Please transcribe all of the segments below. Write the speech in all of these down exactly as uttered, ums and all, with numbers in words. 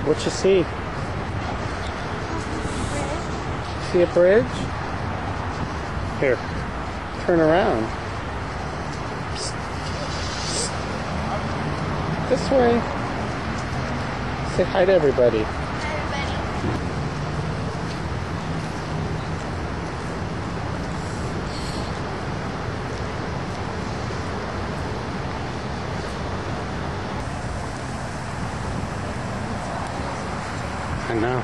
What you see? See a bridge? Here, turn around. Psst. Psst. This way. Say hi to everybody. I know.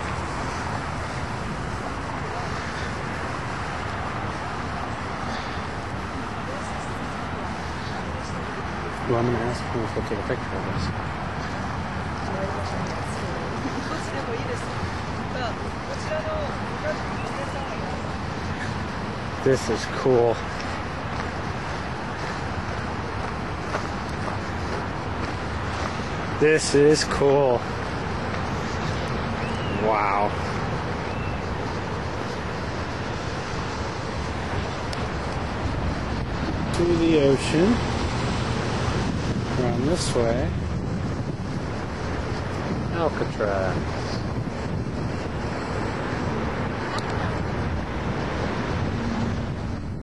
Well, I'm going to ask him if we'll take a picture of this. This is cool. This is cool. Wow. To the ocean. Around this way. Alcatraz.